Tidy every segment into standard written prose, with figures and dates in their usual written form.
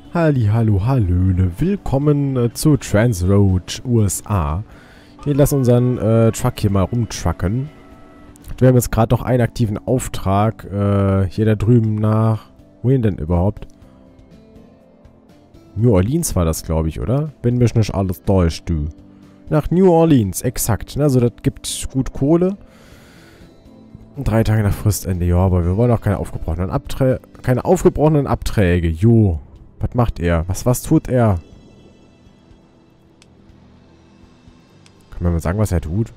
Hallo, hallöle. Willkommen zu Transroad USA. Wir lassen unseren Truck hier mal rumtrucken. Wir haben jetzt gerade noch einen aktiven Auftrag. Hier da drüben nach... Wohin denn überhaupt? New Orleans war das, glaube ich, oder? Bin mich nicht alles täuscht, du. Nach New Orleans, exakt. Also das gibt gut Kohle. 3 Tage nach Fristende, ja, aber wir wollen auch keine aufgebrochenen Aufträge. Jo. Was macht er? Was tut er? Kann man mal sagen, was er tut?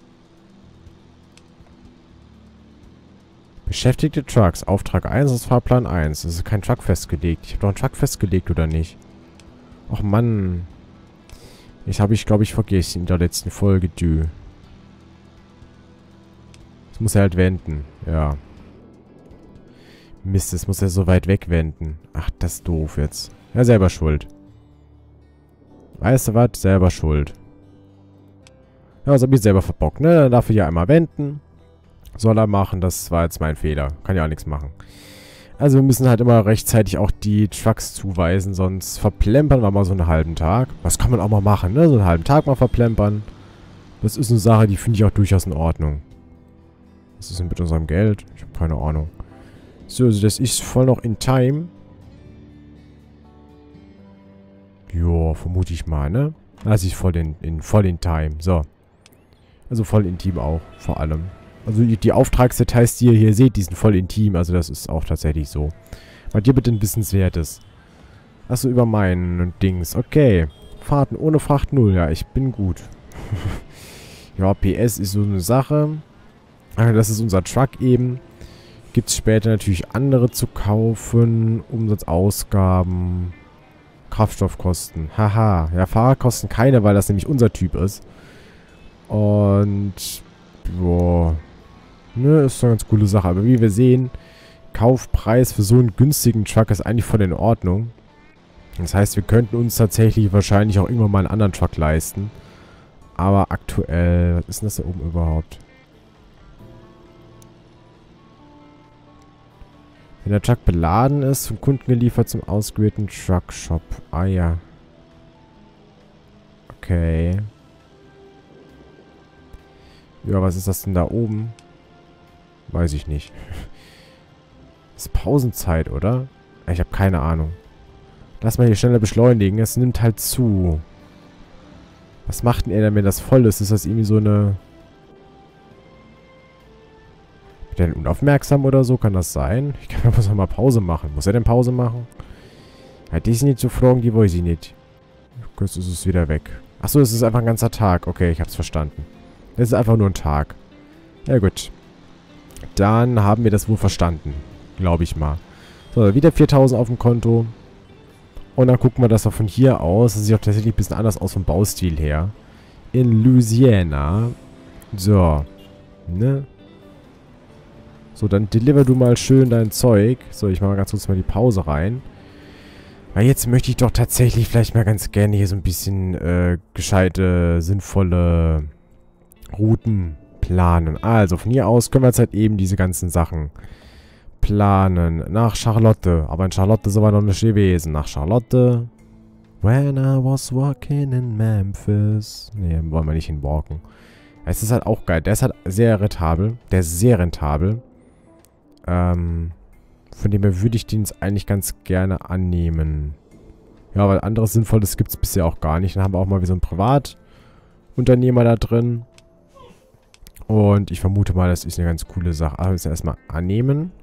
Beschäftigte Trucks. Auftrag 1 ist Fahrplan 1. Das ist kein Truck festgelegt. Ich habe doch einen Truck festgelegt, oder nicht? Och Mann. Das habe ich, glaube ich, vergessen in der letzten Folge, du. Das muss er halt wenden. Ja. Mist, das muss er so weit wegwenden. Ach, das ist doof jetzt. Ja, selber schuld. Weißt du was? Selber schuld. Ja, das hab ich selber verbockt, ne? Dann darf er ja einmal wenden. Soll er machen, das war jetzt mein Fehler. Kann ja auch nichts machen. Also wir müssen halt immer rechtzeitig auch die Trucks zuweisen, sonst verplempern wir mal so einen halben Tag. Das kann man auch mal machen, ne? So einen halben Tag mal verplempern. Das ist eine Sache, die finde ich auch durchaus in Ordnung. Was ist denn mit unserem Geld? Ich habe keine Ahnung. So, also das ist voll noch in Time. Jo, vermute ich mal, ne? Das ist voll in Time. So. Also voll intim auch, vor allem. Also die Auftragsdetails, die ihr hier seht, die sind voll intim. Also das ist auch tatsächlich so. Bei dir bitte ein Wissenswertes. Achso, über meinen Dings. Okay. Fahrten ohne Fracht 0. Ja, ich bin gut. Ja, PS ist so eine Sache. Das ist unser Truck eben. Gibt es später natürlich andere zu kaufen. Umsatzausgaben. Kraftstoffkosten. Haha. Ja, Fahrerkosten keine, weil das nämlich unser Typ ist. Und... Boah. Ne, ist eine ganz coole Sache. Aber wie wir sehen, Kaufpreis für so einen günstigen Truck ist eigentlich voll in Ordnung. Das heißt, wir könnten uns tatsächlich wahrscheinlich auch irgendwann mal einen anderen Truck leisten. Aber aktuell... Was ist denn das da oben überhaupt? Wenn der Truck beladen ist, vom Kunden geliefert zum ausgewählten Truckshop. Ah ja. Okay. Ja, was ist das denn da oben? Weiß ich nicht. Das ist Pausenzeit, oder? Ich habe keine Ahnung. Lass mal hier schneller beschleunigen. Es nimmt halt zu. Was macht denn er denn, wenn das voll ist? Ist das irgendwie so eine... Ist der denn unaufmerksam oder so? Kann das sein? Ich kann muss mal Pause machen. Muss er denn Pause machen? Ja, die sind nicht so fragen, die weiß ich nicht. Kurz ist es wieder weg. Achso, es ist einfach ein ganzer Tag. Okay, ich hab's verstanden. Das ist einfach nur ein Tag. Ja gut. Dann haben wir das wohl verstanden. Glaube ich mal. So, wieder 4000 auf dem Konto. Und dann gucken wir das auch von hier aus. Das sieht auch tatsächlich ein bisschen anders aus vom Baustil her. In Louisiana. So. Ne? So, dann deliver du mal schön dein Zeug. So, ich mache mal ganz kurz mal die Pause rein. Weil jetzt möchte ich doch tatsächlich vielleicht mal ganz gerne hier so ein bisschen gescheite, sinnvolle Routen planen. Also, von hier aus können wir jetzt halt eben diese ganzen Sachen planen. Nach Charlotte. Aber in Charlotte sind wir noch nicht gewesen. Nach Charlotte. When I was walking in Memphis. Ne, wollen wir nicht hinwalken. Es ist halt auch geil. Der ist halt sehr rentabel. Der ist sehr rentabel. Von dem her würde ich den jetzt eigentlich ganz gerne annehmen. Ja, weil anderes Sinnvolles gibt es bisher auch gar nicht. Dann haben wir auch mal wie so einen Privatunternehmer da drin. Und ich vermute mal, das ist eine ganz coole Sache. Also müssen wir erstmal annehmen.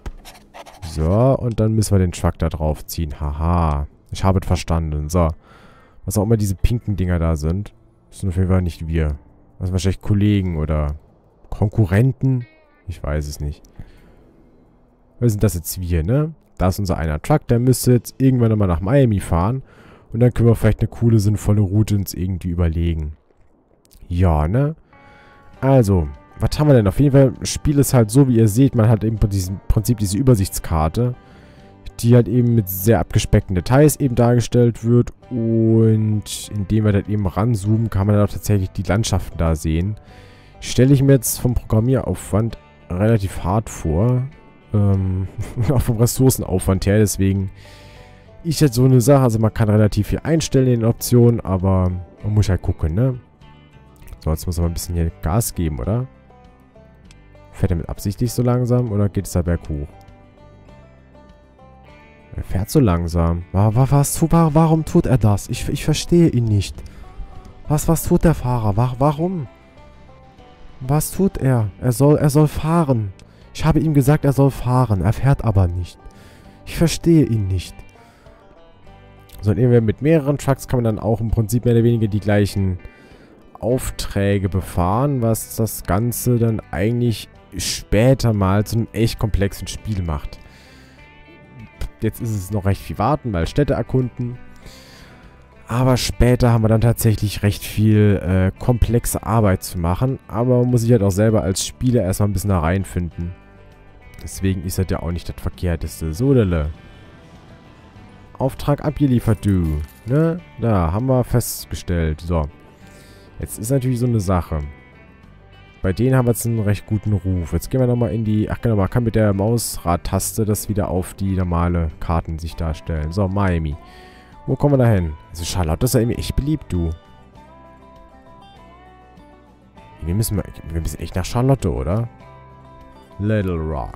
So, und dann müssen wir den Truck da drauf ziehen. Haha. Ich habe es verstanden. So. Was auch immer diese pinken Dinger da sind. Das sind auf jeden Fall nicht wir. Das sind wahrscheinlich Kollegen oder Konkurrenten. Ich weiß es nicht. Was sind das jetzt wir, ne? Da ist unser einer Truck. Der müsste jetzt irgendwann nochmal nach Miami fahren. Und dann können wir vielleicht eine coole, sinnvolle Route uns irgendwie überlegen. Ja, ne? Also, was haben wir denn? Auf jeden Fall, das Spiel ist halt so, wie ihr seht, man hat eben im Prinzip diese Übersichtskarte, die halt eben mit sehr abgespeckten Details eben dargestellt wird. Und indem wir dann eben ranzoomen, kann man dann auch tatsächlich die Landschaften da sehen. Stelle ich mir jetzt vom Programmieraufwand relativ hart vor. Auch vom Ressourcenaufwand her, deswegen Ist jetzt so eine Sache, also man kann relativ viel einstellen in den Optionen, aber man muss halt gucken, ne? So, jetzt muss man ein bisschen hier Gas geben, oder? Fährt er mit absichtlich so langsam oder geht es da berghoch? Er fährt so langsam. Warum tut er das? Ich verstehe ihn nicht. Was tut der Fahrer? Warum? Was tut er? Er soll fahren. Ich habe ihm gesagt, er soll fahren. Er fährt aber nicht. Ich verstehe ihn nicht. So, und mit mehreren Trucks kann man dann auch im Prinzip mehr oder weniger die gleichen Aufträge befahren, was das Ganze dann eigentlich später mal zu einem echt komplexen Spiel macht. Jetzt ist es noch recht viel warten, weil Städte erkunden. Aber später haben wir dann tatsächlich recht viel komplexe Arbeit zu machen. Aber man muss sich halt auch selber als Spieler erstmal ein bisschen da reinfinden. Deswegen ist das ja auch nicht das Verkehrteste. So, Lille. Auftrag abgeliefert, du. Ne? Da, haben wir festgestellt. So. Jetzt ist natürlich so eine Sache. Bei denen haben wir jetzt einen recht guten Ruf. Jetzt gehen wir nochmal in die... Ach genau, man kann mit der Mausradtaste das wieder auf die normale Kartensicht darstellen. So, Miami. Wo kommen wir da hin? Also Charlotte ist ja irgendwie echt beliebt, du. Wir müssen echt nach Charlotte, oder? Little Rock.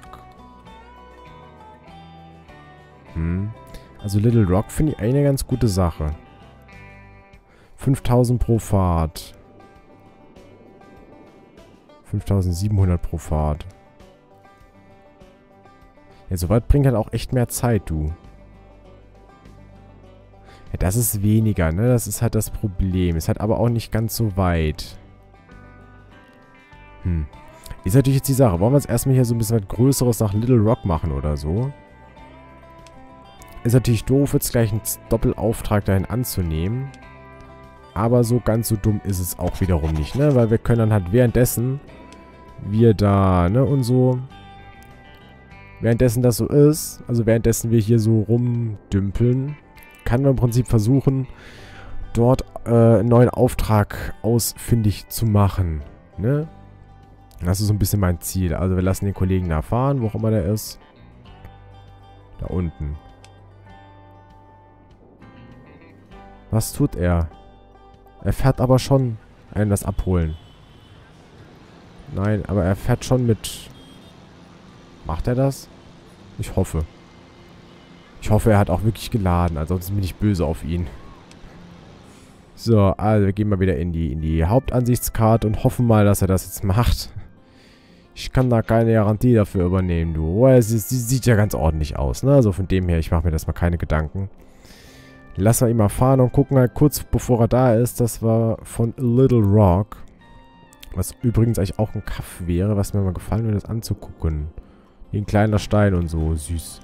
Also Little Rock finde ich eine ganz gute Sache. 5000 pro Fahrt. 5700 pro Fahrt. Ja, soweit bringt halt auch echt mehr Zeit, du. Ja, das ist weniger, ne? Das ist halt das Problem. Ist halt aber auch nicht ganz so weit. Ist natürlich jetzt die Sache. Wollen wir jetzt erstmal hier so ein bisschen was Größeres nach Little Rock machen oder so? Ist natürlich doof, jetzt gleich einen Doppelauftrag dahin anzunehmen. Aber so ganz so dumm ist es auch wiederum nicht, ne? Weil wir können dann halt währenddessen wir da, ne, und so. Währenddessen das so ist, also währenddessen wir hier so rumdümpeln, kann man im Prinzip versuchen, dort einen neuen Auftrag ausfindig zu machen, ne? Das ist so ein bisschen mein Ziel. Also wir lassen den Kollegen da fahren, wo auch immer der ist. Da unten. Was tut er? Er fährt aber schon einen das abholen. Nein, aber er fährt schon mit... Macht er das? Ich hoffe. Ich hoffe, er hat auch wirklich geladen. Ansonsten bin ich böse auf ihn. So, also wir gehen mal wieder in die Hauptansichtskarte und hoffen mal, dass er das jetzt macht. Ich kann da keine Garantie dafür übernehmen, du. Oh, es sieht ja ganz ordentlich aus, ne? Also von dem her, ich mache mir das mal keine Gedanken. Lassen wir ihn mal fahren und gucken halt kurz, bevor er da ist. Das war von Little Rock. Was übrigens eigentlich auch ein Kaff wäre, was mir mal gefallen würde, das anzugucken. Wie ein kleiner Stein und so. Süß.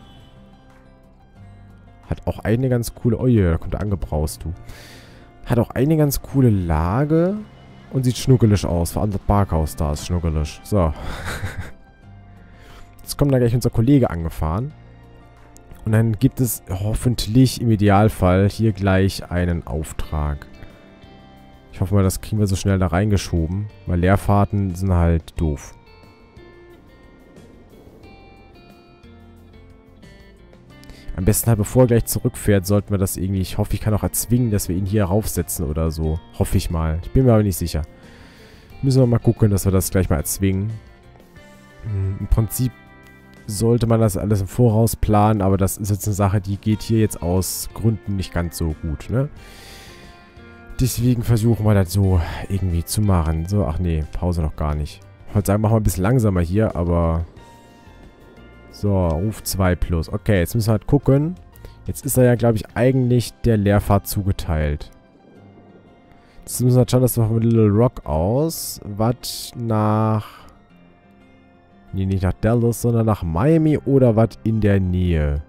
Hat auch eine ganz coole... Oh je, da kommt er angebraust, du. Hat auch eine ganz coole Lage. Und sieht schnuckelig aus. Vor allem das Parkhaus da ist schnuckelig. So. Jetzt kommt da gleich unser Kollege angefahren. Und dann gibt es hoffentlich im Idealfall hier gleich einen Auftrag. Ich hoffe mal, das kriegen wir so schnell da reingeschoben. Weil Leerfahrten sind halt doof. Am besten halt, bevor er gleich zurückfährt, sollten wir das irgendwie... Ich hoffe, ich kann auch erzwingen, dass wir ihn hier raufsetzen oder so. Hoffe ich mal. Ich bin mir aber nicht sicher. Müssen wir mal gucken, dass wir das gleich mal erzwingen. Im Prinzip sollte man das alles im Voraus planen, aber das ist jetzt eine Sache, die geht hier jetzt aus Gründen nicht ganz so gut, ne? Deswegen versuchen wir das so irgendwie zu machen. So, ach nee, Pause noch gar nicht. Ich wollte sagen, machen wir ein bisschen langsamer hier, aber... So, Ruf 2 plus. Okay, jetzt müssen wir halt gucken. Jetzt ist er ja, glaube ich, eigentlich der Leerfahrt zugeteilt. Jetzt müssen wir halt schauen, dass wir von Little Rock aus was nach... Nee, nicht nach Dallas, sondern nach Miami oder was in der Nähe.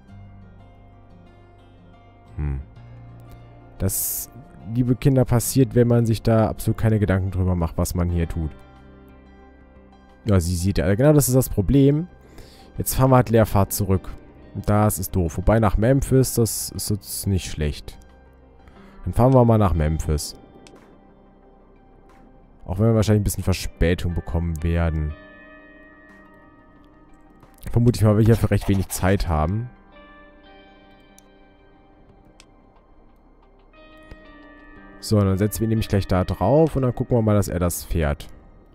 Das, liebe Kinder, passiert, wenn man sich da absolut keine Gedanken drüber macht, was man hier tut. Ja, sie sieht ja. Genau, das ist das Problem. Jetzt fahren wir halt Leerfahrt zurück. Und das ist doof. Wobei nach Memphis, das ist jetzt nicht schlecht. Dann fahren wir mal nach Memphis. Auch wenn wir wahrscheinlich ein bisschen Verspätung bekommen werden. Vermute ich mal, weil wir hier für recht wenig Zeit haben. So, dann setzen wir ihn nämlich gleich da drauf und dann gucken wir mal, dass er das fährt.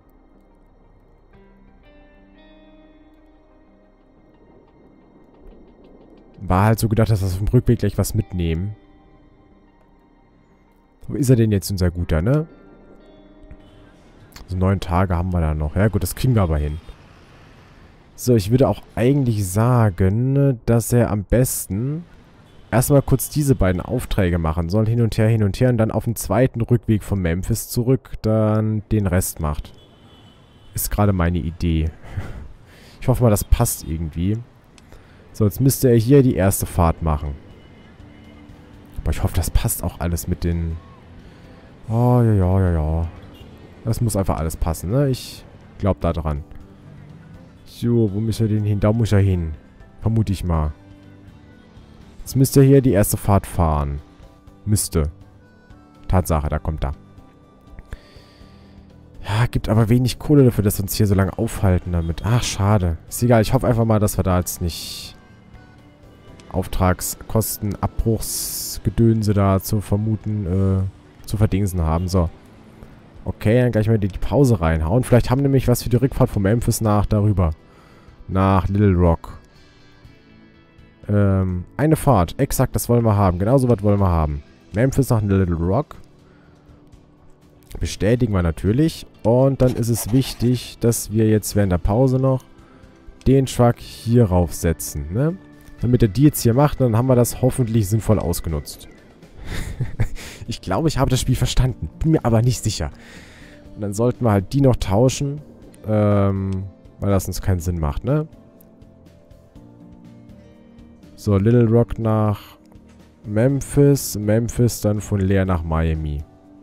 War halt so gedacht, dass wir auf dem Rückweg gleich was mitnehmen. Wo ist er denn jetzt, unser Guter, ne? Also 9 Tage haben wir da noch. Ja gut, das kriegen wir aber hin. So, ich würde auch eigentlich sagen, dass er am besten erstmal kurz diese beiden Aufträge machen soll. Hin und her und dann auf dem zweiten Rückweg von Memphis zurück dann den Rest macht. Ist gerade meine Idee. Ich hoffe mal, das passt irgendwie. So, jetzt müsste er hier die erste Fahrt machen. Aber ich hoffe, das passt auch alles mit den... Oh, ja. Das muss einfach alles passen, ne? Ich glaube da dran. So, wo muss er denn hin? Da muss er hin. Vermute ich mal. Jetzt müsste er hier die erste Fahrt fahren. Müsste. Tatsache, da kommt er. Ja, gibt aber wenig Kohle dafür, dass wir uns hier so lange aufhalten damit. Ach, schade. Ist egal, ich hoffe einfach mal, dass wir da jetzt nicht Auftragskosten, Abbruchsgedönse da zu vermuten, zu verdingsen haben. So. Okay, dann gleich mal die Pause reinhauen. Vielleicht haben wir nämlich was für die Rückfahrt von Memphis darüber. Nach Little Rock. Eine Fahrt. Exakt, das wollen wir haben. Genau so was wollen wir haben. Memphis nach Little Rock. Bestätigen wir natürlich. Und dann ist es wichtig, dass wir jetzt während der Pause noch den Truck hier raufsetzen, ne? Damit er die jetzt hier macht, dann haben wir das hoffentlich sinnvoll ausgenutzt. Ich glaube, ich habe das Spiel verstanden. Bin mir aber nicht sicher. Und dann sollten wir halt die noch tauschen. Weil das uns keinen Sinn macht, ne? So, Little Rock nach Memphis. Memphis dann von Leer nach Miami.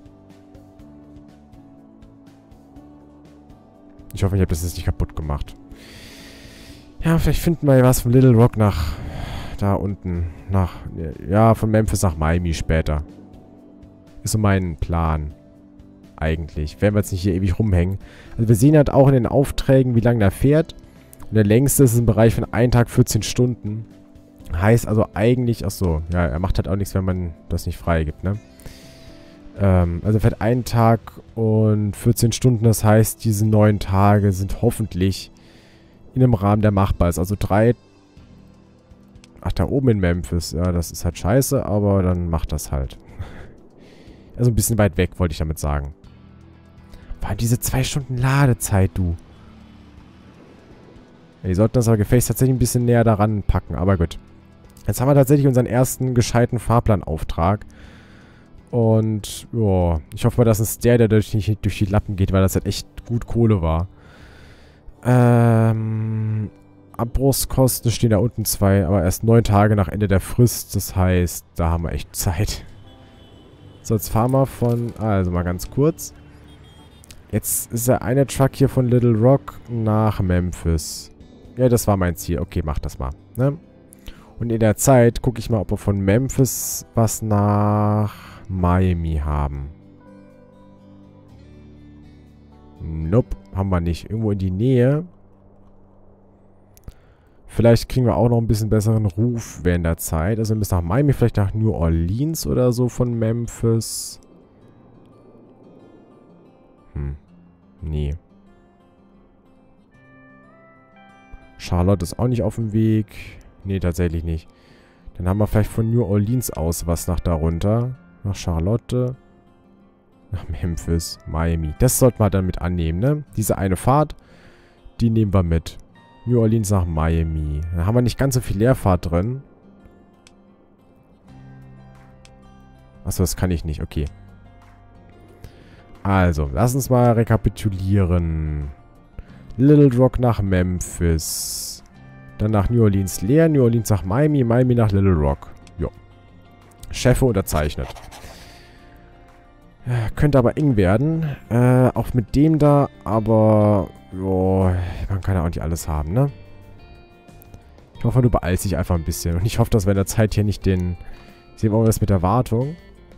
Ich hoffe, ich habe das jetzt nicht kaputt gemacht. Ja, vielleicht finden wir ja was von Little Rock nach... Da unten. Ja, von Memphis nach Miami später. Ist so mein Plan. Eigentlich. Werden wir jetzt nicht hier ewig rumhängen. Also wir sehen halt auch in den Aufträgen, wie lange der fährt. Und der längste ist im Bereich von 1 Tag 14 Stunden. Heißt also eigentlich... Achso, ja, er macht halt auch nichts, wenn man das nicht freigibt, ne? Also fährt 1 Tag und 14 Stunden. Das heißt, diese 9 Tage sind hoffentlich in einem Rahmen, der machbar ist. Also 3... Ach, da oben in Memphis. Ja, das ist halt scheiße, aber dann macht das halt. Also ein bisschen weit weg, wollte ich damit sagen. War diese 2 Stunden Ladezeit, du. Ja, die sollten das aber gefälligst tatsächlich ein bisschen näher daran packen, aber gut. Jetzt haben wir tatsächlich unseren ersten gescheiten Fahrplanauftrag. Und, ja, ich hoffe mal, dass es der nicht durch die Lappen geht, weil das halt echt gut Kohle war. Abbruchskosten stehen da unten 2, aber erst 9 Tage nach Ende der Frist. Das heißt, da haben wir echt Zeit. So, jetzt fahren wir von... Also mal ganz kurz. Jetzt ist der eine Truck hier von Little Rock nach Memphis. Ja, das war mein Ziel. Okay, mach das mal. Ne? Und in der Zeit gucke ich mal, ob wir von Memphis was nach Miami haben. Nope, haben wir nicht. Irgendwo in die Nähe... Vielleicht kriegen wir auch noch ein bisschen besseren Ruf während der Zeit. Also bis nach Miami, vielleicht nach New Orleans oder so von Memphis. Nee. Charlotte ist auch nicht auf dem Weg. Nee, tatsächlich nicht. Dann haben wir vielleicht von New Orleans aus was nach darunter. Nach Charlotte. Nach Memphis, Miami. Das sollten wir dann mit annehmen, ne? Diese eine Fahrt, die nehmen wir mit. New Orleans nach Miami. Da haben wir nicht ganz so viel Leerfahrt drin. Achso, das kann ich nicht. Okay. Also, lass uns mal rekapitulieren. Little Rock nach Memphis. Dann nach New Orleans Leer. New Orleans nach Miami. Miami nach Little Rock. Jo. Chefe unterzeichnet. Könnte aber eng werden. Auch mit dem da, aber... Jo, man kann ja auch nicht alles haben, ne? Ich hoffe, du beeilst dich einfach ein bisschen. Und ich hoffe, dass wir in der Zeit hier nicht den... Sehen wir mal das mit der Wartung.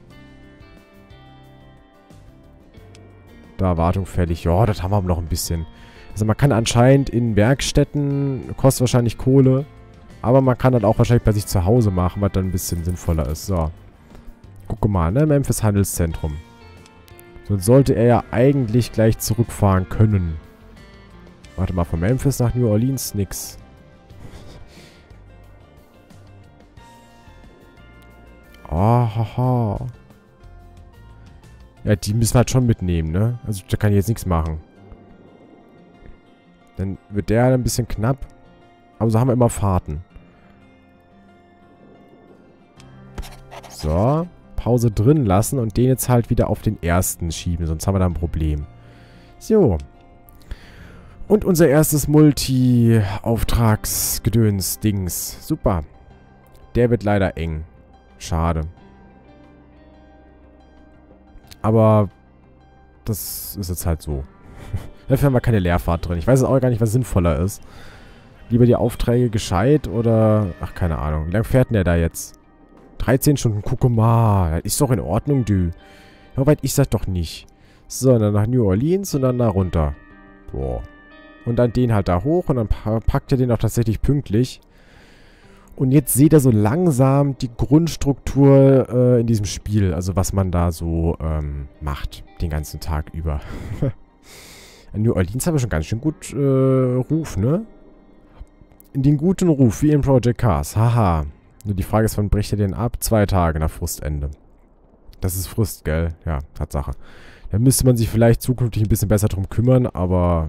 Da, Wartung fällig. Ja, das haben wir aber noch ein bisschen. Also man kann anscheinend in Werkstätten, kostet wahrscheinlich Kohle, aber man kann das auch wahrscheinlich bei sich zu Hause machen, was dann ein bisschen sinnvoller ist. So. Guck mal, ne? Memphis Handelszentrum. Sonst sollte er ja eigentlich gleich zurückfahren können. Warte mal, von Memphis nach New Orleans nix. Oh, haha. Ja, die müssen wir halt schon mitnehmen, ne? Also da kann ich jetzt nichts machen. Dann wird der ein bisschen knapp. Aber so haben wir immer Fahrten. So. Pause drin lassen und den jetzt halt wieder auf den ersten schieben. Sonst haben wir da ein Problem. So. Und unser erstes Multi-Auftragsgedöns-Dings. Super. Der wird leider eng. Schade. Aber das ist jetzt halt so. Dafür haben wir keine Leerfahrt drin. Ich weiß auch gar nicht, was sinnvoller ist. Lieber die Aufträge gescheit oder... Ach, keine Ahnung. Wie lange fährt denn der da jetzt? 13 Stunden. Guck mal. Das ist doch in Ordnung, du. So weit ist das doch nicht. So, dann nach New Orleans und dann da runter. Boah. Und dann den halt da hoch und dann packt er den auch tatsächlich pünktlich. Und jetzt seht ihr so langsam die Grundstruktur in diesem Spiel. Also was man da so macht. Den ganzen Tag über. In New Orleans haben wir schon ganz schön gut Ruf, ne? In den guten Ruf, wie in Project Cars. Haha. Nur die Frage ist, wann bricht er den ab? 2 Tage nach Frustende. Das ist Frust, gell? Ja, Tatsache. Da müsste man sich vielleicht zukünftig ein bisschen besser drum kümmern, aber...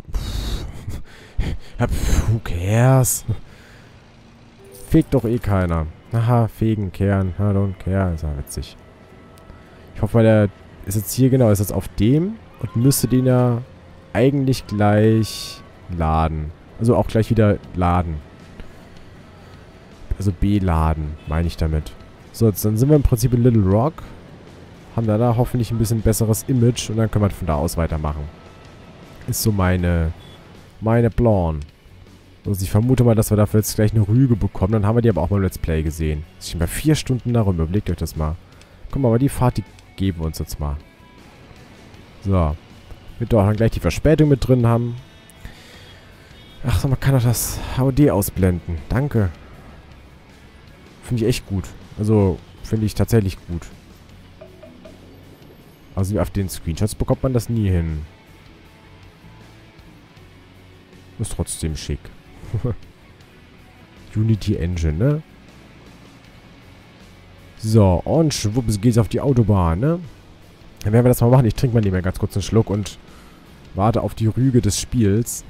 who cares? Fegt doch eh keiner. Haha, fegen, kehren. I don't care. Ist ja witzig. Ich hoffe mal, der ist jetzt hier, genau, ist jetzt auf dem und müsste den ja eigentlich gleich laden. Also auch gleich wieder laden. Also beladen, meine ich damit. So, jetzt, dann sind wir im Prinzip in Little Rock. Haben da hoffentlich ein bisschen besseres Image und dann können wir von da aus weitermachen. Ist so meine Plan. Also ich vermute mal, dass wir dafür jetzt gleich eine Rüge bekommen. Dann haben wir die aber auch mal im Let's Play gesehen. Ich bin bei 4 Stunden darum. Überlegt euch das mal. Guck mal, aber die Fahrt, die geben wir uns jetzt mal. So. Wird auch dann gleich die Verspätung mit drin haben. Ach so, man kann doch das HUD ausblenden. Danke. Finde ich echt gut. Also, finde ich tatsächlich gut. Also, auf den Screenshots bekommt man das nie hin. Ist trotzdem schick. Unity Engine, ne? So, und schwupps geht's auf die Autobahn, ne? Dann werden wir das mal machen. Ich trinke mal lieber ganz kurz einen Schluck und warte auf die Rüge des Spiels.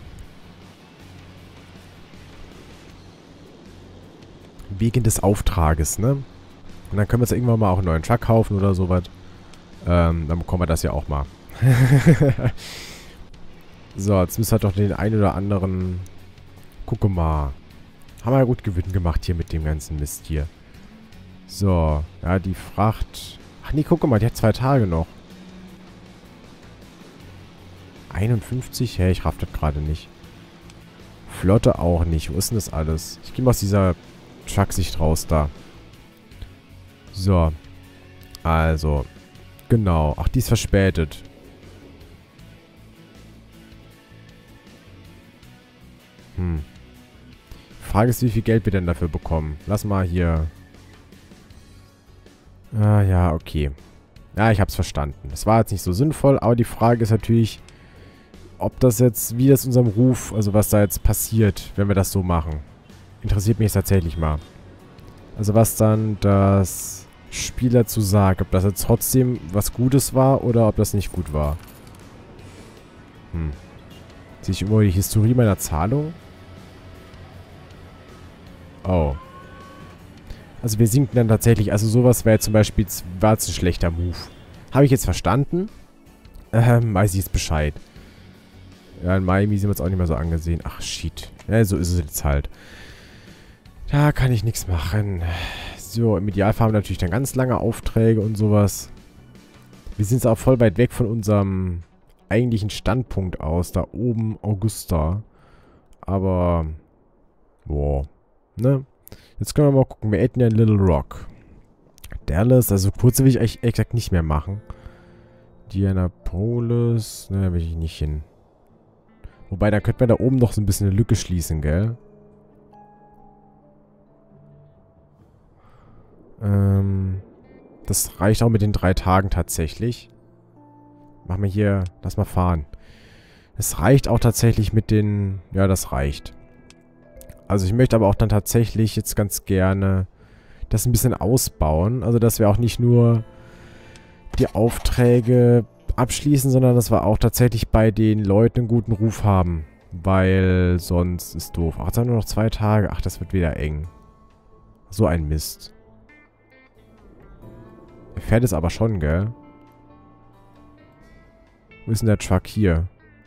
Wegen des Auftrages, ne? Und dann können wir uns ja irgendwann mal auch einen neuen Truck kaufen oder sowas. Dann bekommen wir das ja auch mal. So, jetzt müssen wir doch den einen oder anderen... Gucke mal. Haben wir ja gut Gewinn gemacht hier mit dem ganzen Mist hier. So, ja, die Fracht... Ach nee, gucke mal, die hat 2 Tage noch. 51? Hä, ich raff das gerade nicht. Flotte auch nicht. Wo ist denn das alles? Ich gehe mal aus dieser Truck-Sicht raus da. So. Also. Genau. Ach, die ist verspätet. Frage ist, wie viel Geld wir denn dafür bekommen. Lass mal hier... Ah, ja, okay. Ja, ich hab's verstanden. Das war jetzt nicht so sinnvoll, aber die Frage ist natürlich, ob das jetzt, wie das unserem Ruf, also was da jetzt passiert, wenn wir das so machen. Interessiert mich jetzt tatsächlich mal. Also was dann das Spiel dazu sagt, ob das jetzt trotzdem was Gutes war oder ob das nicht gut war. Sehe ich irgendwo die Historie meiner Zahlung? Oh. Also wir sinken dann tatsächlich, also sowas wäre zum Beispiel, war jetzt ein schlechter Move. Habe ich jetzt verstanden? Weiß ich jetzt Bescheid. Ja, in Miami sind wir jetzt auch nicht mehr so angesehen. Ach, shit. Ja, so ist es jetzt halt. Da kann ich nichts machen. So, im Idealfall haben wir natürlich dann ganz lange Aufträge und sowas. Wir sind jetzt auch voll weit weg von unserem eigentlichen Standpunkt aus. Da oben Augusta. Aber, boah. Ne? Jetzt können wir mal gucken. Wir hätten ja Little Rock. Dallas, also kurze will ich echt exakt nicht mehr machen. Indianapolis, ne, da will ich nicht hin. Wobei, da könnte man da oben noch so ein bisschen eine Lücke schließen, gell? Das reicht auch mit den 3 Tagen tatsächlich. Machen wir hier... Lass mal fahren. Es reicht auch tatsächlich mit den... Ja, das reicht. Also ich möchte aber auch dann tatsächlich jetzt ganz gerne das ein bisschen ausbauen. Also dass wir auch nicht nur die Aufträge abschließen, sondern dass wir auch tatsächlich bei den Leuten einen guten Ruf haben. Weil sonst ist doof. Ach, jetzt haben wir nur noch 2 Tage. Ach, das wird wieder eng. So ein Mist. Er fährt es aber schon, gell? Wo ist denn der Truck hier?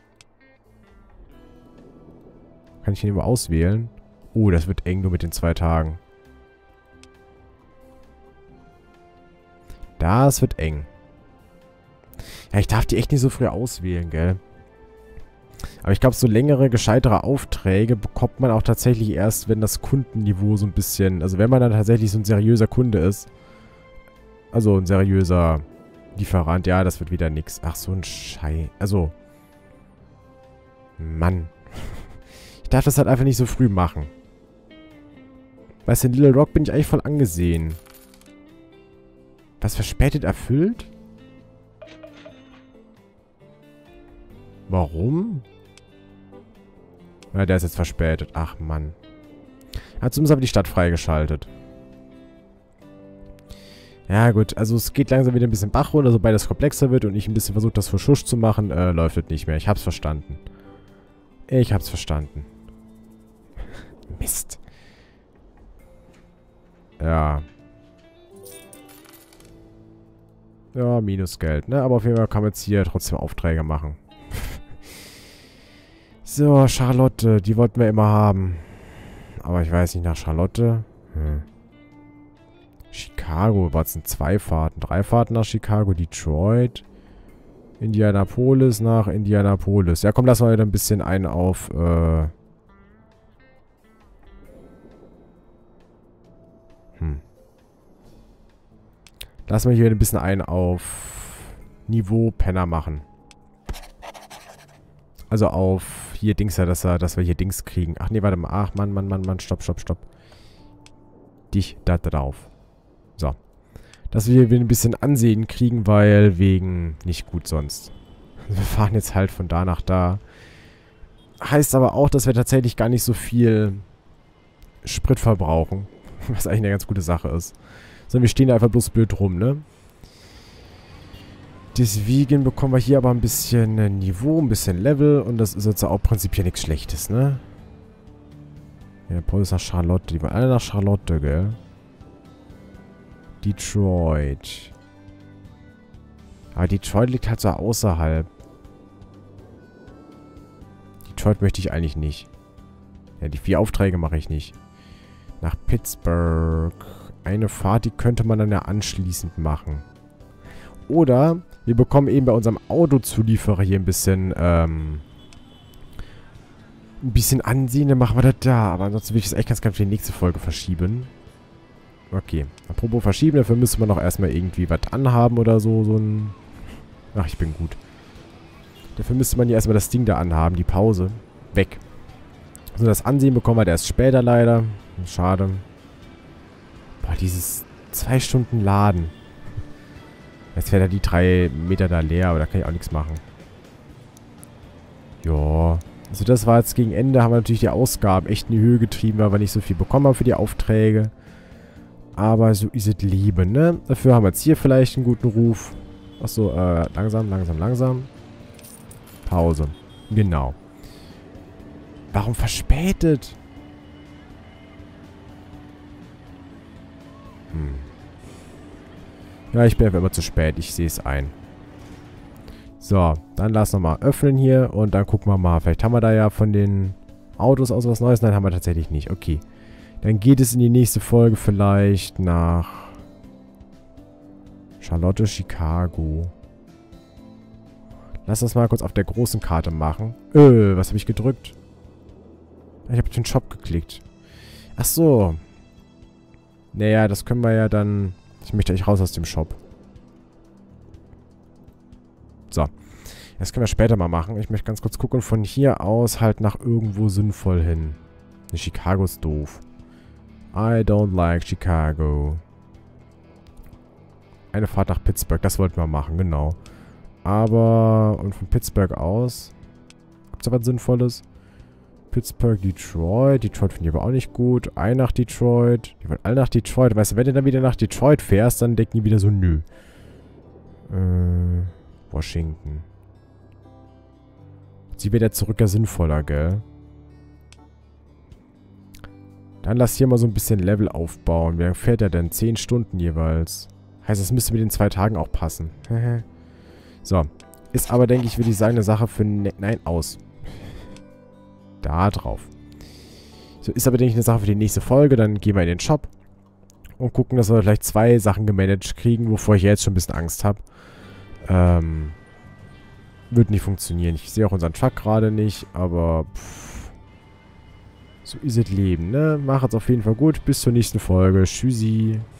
Kann ich den nur auswählen? Oh, das wird eng nur mit den 2 Tagen. Das wird eng. Ja, ich darf die echt nicht so früh auswählen, gell? Aber ich glaube, so längere, gescheitere Aufträge bekommt man auch tatsächlich erst, wenn das Kundenniveau so ein bisschen... Also wenn man dann tatsächlich so ein seriöser Kunde ist. Also ein seriöser Lieferant. Ja, das wird wieder nix. Ach, so ein Schei... Also... Mann. Ich darf das halt einfach nicht so früh machen. Weißt du, in Little Rock bin ich eigentlich voll angesehen. Was verspätet erfüllt? Warum? Ja, der ist jetzt verspätet. Ach, Mann. Hat zumindest aber die Stadt freigeschaltet. Ja, gut. Also es geht langsam wieder ein bisschen Bach runter, sobald es komplexer wird und ich ein bisschen versuche, das für Schusch zu machen, läuft es nicht mehr. Ich hab's verstanden. Ich hab's verstanden. Mist. Ja. Ja, Minusgeld, ne? Aber auf jeden Fall kann man jetzt hier trotzdem Aufträge machen. So, Charlotte, die wollten wir immer haben. Aber ich weiß nicht, nach Charlotte. Chicago, was sind 2 Fahrten? 3 Fahrten nach Chicago, Detroit. Indianapolis nach Indianapolis. Ja, komm, lass mal wieder ein bisschen einen auf, Lass mal hier ein bisschen einen auf Niveau Penner machen. Also auf hier Dings, ja, dass wir hier Dings kriegen. Ach nee, warte mal. Ach, Mann. Stopp. Dich da drauf. So. Dass wir hier ein bisschen Ansehen kriegen, weil wegen nicht gut sonst. Wir fahren jetzt halt von da nach da. Heißt aber auch, dass wir tatsächlich gar nicht so viel Sprit verbrauchen. Was eigentlich eine ganz gute Sache ist. Sondern wir stehen da einfach bloß blöd rum, ne? Deswegen bekommen wir hier aber ein bisschen Niveau, ein bisschen Level. Und das ist jetzt auch prinzipiell nichts Schlechtes, ne? Ja, Paul ist nach Charlotte. Die wollen alle nach Charlotte, gell? Detroit. Aber Detroit liegt halt so außerhalb. Detroit möchte ich eigentlich nicht. Ja, die 4 Aufträge mache ich nicht. Nach Pittsburgh. Eine Fahrt, die könnte man dann ja anschließend machen. Oder wir bekommen eben bei unserem Autozulieferer hier ein bisschen Ansehen, dann machen wir das da. Aber ansonsten will ich das echt ganz für die nächste Folge verschieben. Okay. Apropos verschieben, dafür müssen wir noch erstmal irgendwie was anhaben oder so. So ein... Ach, ich bin gut. Dafür müsste man hier erstmal das Ding da anhaben, die Pause. Weg. So, das Ansehen bekommen wir erst später leider. Schade. Boah, dieses 2 Stunden Laden. Jetzt wäre da die 3 Meter da leer, aber da kann ich auch nichts machen. Ja. Also das war jetzt gegen Ende, haben wir natürlich die Ausgaben echt in die Höhe getrieben, weil wir nicht so viel bekommen haben für die Aufträge. Aber so ist es Leben, ne? Dafür haben wir jetzt hier vielleicht einen guten Ruf. Achso, langsam. Pause. Genau. Warum verspätet? Ja, ich bin einfach immer zu spät. Ich sehe es ein. So, dann lass nochmal öffnen hier und dann gucken wir mal. Vielleicht haben wir da ja von den Autos aus was Neues. Nein, haben wir tatsächlich nicht. Okay. Dann geht es in die nächste Folge vielleicht nach Charlotte, Chicago. Lass das mal kurz auf der großen Karte machen. Was habe ich gedrückt? Ich habe den Shop geklickt. Ach so. Naja, das können wir ja dann... Ich möchte eigentlich raus aus dem Shop. So. Das können wir später mal machen. Ich möchte ganz kurz gucken. Von hier aus halt nach irgendwo sinnvoll hin. Chicago ist doof. I don't like Chicago. Eine Fahrt nach Pittsburgh, das wollten wir machen, genau. Aber, und von Pittsburgh aus, gibt's da was Sinnvolles? Pittsburgh, Detroit. Detroit finde ich aber auch nicht gut. Ein nach Detroit. Die wollen alle nach Detroit. Weißt du, wenn du dann wieder nach Detroit fährst, dann denken die wieder so, nö. Washington. Sie wieder zurück ja sinnvoller, gell? Dann lass hier mal so ein bisschen Level aufbauen. Wie lange fährt er denn? 10 Stunden jeweils. Heißt, das müsste mit den 2 Tagen auch passen. So. Ist aber, denke ich, würde ich sagen, eine Sache für... Nein, aus. Da drauf. So, ist aber, denke ich, eine Sache für die nächste Folge. Dann gehen wir in den Shop. Und gucken, dass wir vielleicht 2 Sachen gemanagt kriegen, wovor ich jetzt schon ein bisschen Angst habe. Wird nicht funktionieren. Ich sehe auch unseren Truck gerade nicht, aber... so ist es Leben, ne? Macht's auf jeden Fall gut. Bis zur nächsten Folge. Tschüssi.